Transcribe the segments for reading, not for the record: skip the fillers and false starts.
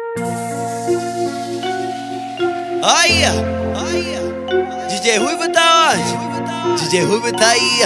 Aí, DJ Ruivo tá onde? DJ Ruivo tá aí.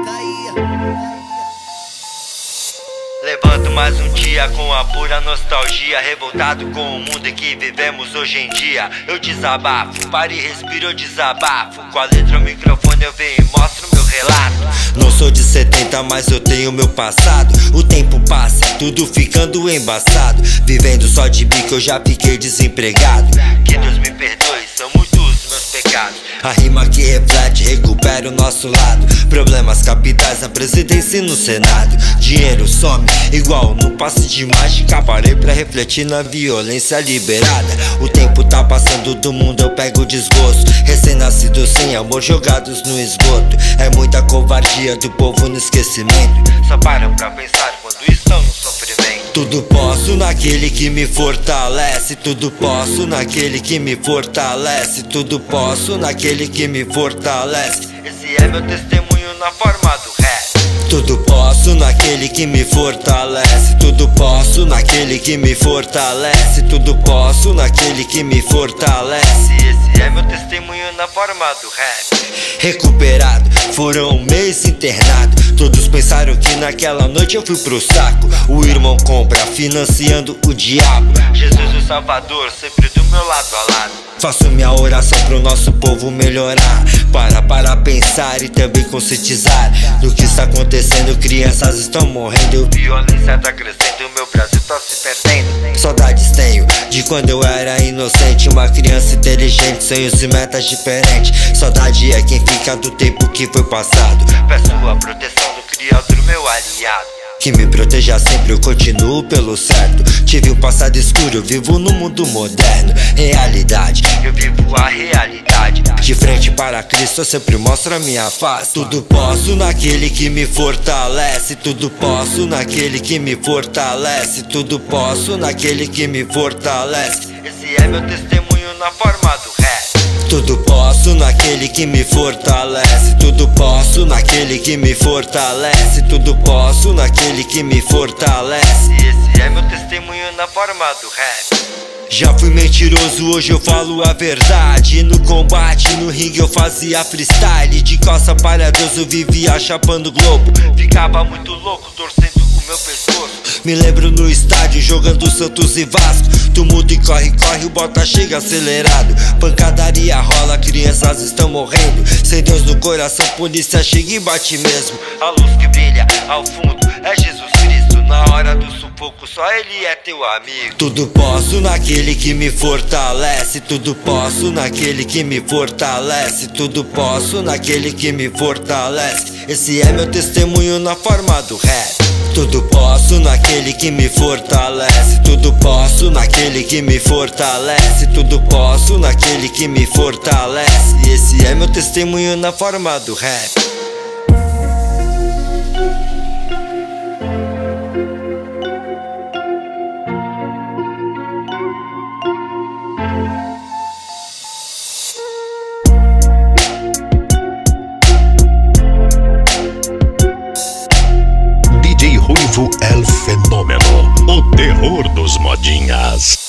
Levanto mais um dia com a pura nostalgia, revoltado com o mundo em que vivemos hoje em dia. Eu desabafo, paro e respiro, eu desabafo. Com a letra, o microfone eu venho e mostro meu relato. Não sou de 70, mas eu tenho meu passado. O tempo passa, tudo ficando embaçado. Vivendo só de bico, eu já fiquei desempregado. Que Deus me perdoe, são muitos meus pecados. A rima que reflete, recupera o nosso lado. Problemas capitais na presidência e no Senado. Dinheiro some, igual no passe de mágica. Parei pra refletir na violência liberada. O tempo tá passando do mundo, eu pego desgosto. Recém-nascidos sem amor, jogados no esgoto. É muita covardia do povo no esquecimento. Só param pra pensar quando estão no sofrimento. Tudo posso naquele que me fortalece. Tudo posso naquele que me fortalece. Tudo posso naquele que me fortalece. Esse é meu testemunho na forma do rap. Tudo posso naquele que me fortalece. Tudo posso naquele que me fortalece. Tudo posso naquele que me fortalece. Esse é meu testemunho na forma do rap. Recuperado, foram um mês internado. Todos pensaram que naquela noite eu fui pro saco. O irmão compra, financiando o diabo. Jesus o Salvador, sempre do meu lado a lado. Faço minha oração pro nosso povo melhorar. Para pensar e também conscientizar do que está acontecendo. Crianças estão morrendo, violência tá crescendo, meu Brasil tá se perdendo. Saudades tenho de quando eu era inocente, uma criança inteligente, sonhos e metas diferentes. Saudade é quem fica do tempo que foi passado. Peço a proteção do Criador, meu aliado, que me proteja sempre, eu continuo pelo certo. Tive um passado escuro, eu vivo no mundo moderno. Realidade, eu vivo a realidade. De frente para Cristo eu sempre mostro a minha face. Tudo posso naquele que me fortalece. Tudo posso naquele que me fortalece. Tudo posso naquele que me fortalece. Esse é meu testemunho na forma do rap. Tudo posso naquele que me fortalece. Tudo posso naquele que me fortalece. Tudo posso naquele que me fortalece. Esse é meu testemunho na forma do rap. Já fui mentiroso, hoje eu falo a verdade. No combate, no ringue eu fazia freestyle. De costa para Deus eu vivia chapando globo. Ficava muito louco, torcendo o meu pescoço. Me lembro no estádio, jogando Santos e Vasco. Tumulto e corre, o bota chega acelerado. Pancadaria rola, crianças estão morrendo. Sem Deus no coração, polícia chega e bate mesmo. A luz que brilha ao fundo é Jesus Cristo. Na hora do sufoco, só Ele é teu amigo. Tudo posso naquele que me fortalece. Tudo posso naquele que me fortalece. Tudo posso naquele que me fortalece. Esse é meu testemunho na forma do rap. Tudo posso naquele que me fortalece. Tudo posso naquele que me fortalece. Tudo posso naquele que me fortalece. Esse é meu testemunho na forma do rap. DJ Ruivo El Fenômeno, o terror dos modinhas.